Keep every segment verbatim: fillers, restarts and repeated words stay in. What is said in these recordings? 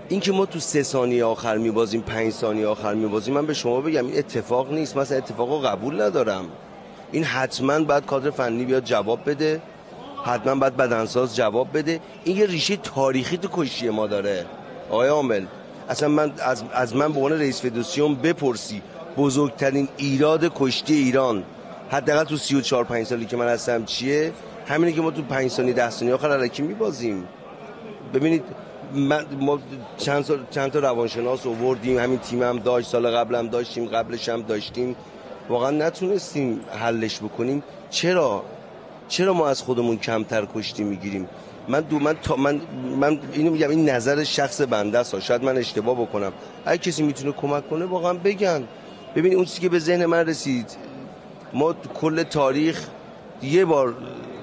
این که ما تو سه ثانیه آخر میبازیم، پنج ثانیه آخر میبازیم، من به شما بگم این اتفاق نیست. مثلا اتفاقو قبول ندارم. این حتما باید کادر فنی بیاد جواب بده، حتما باید بدنساز جواب بده. این یه ریشه تاریخی تو کشتی ما داره آقای عامل. اصلا من از, از من به عنوان رئیس فدراسیون بپرسی بزرگترین ایراد کشتی ایران حداقل تو سی و چهار پنج سالی که من هستم چیه؟ همینه که ما تو پنج ثانیه ده ثانیه آخر الکی میبازیم. ببینید من ما چند سال چند تا روانشناس آوردیم، همین تیم هم داشت، سال قبلم داشتیم، قبلش هم داشتیم، واقعا نتونستیم حلش بکنیم. چرا چرا ما از خودمون کمتر کشتی میگیریم؟ من دو من تا من من اینو میگم، این نظر شخص بنده است، شاید من اشتباه بکنم. اگه کسی میتونه کمک کنه واقعا بگن. ببین اون چیزی که به ذهن من رسید، ما کل تاریخ یه بار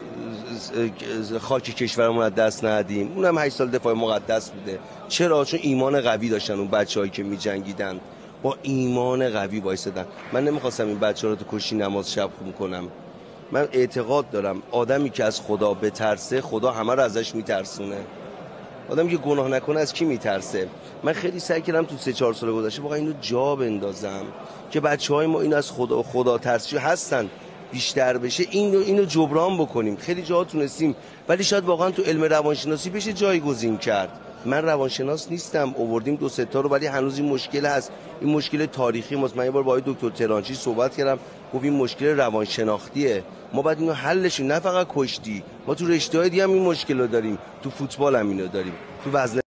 خاک کشورمون از دست ندیم، اونم هشت سال دفاع مقدس بوده. چرا؟ چون ایمان قوی داشتن اون بچه‌هایی که می‌جنگیدن، با ایمان قوی وایسادن. من نمیخواستم این بچه‌ها رو تو کشتی نماز شب خون کنم. من اعتقاد دارم آدمی که از خدا بترسه، خدا همه رو ازش میترسونه. آدمی که گناه نکنه از کی میترسه؟ من خیلی سعی کردم تو سه چهار سال گذشته واقعا اینو جا بندازم که بچه‌های ما این از خدا خدا ترسی هستن بیشتر بشه، اینو اینو جبران بکنیم. خیلی جاها تونستیم، ولی شاید واقعا تو علم روانشناسی بشه جایگزین کرد. من روانشناس نیستم، آوردیم دو سه تا رو، ولی هنوز این مشکل هست. این مشکل تاریخی ماست. من یه بار با آقای دکتر ترانچی صحبت کردم، گفت این مشکل روانشناختیه، ما باید اینو حلش، نه فقط کشتی، ما تو رشته‌های دیگه هم این مشکل رو داریم، تو فوتبال هم اینو داریم، تو وزن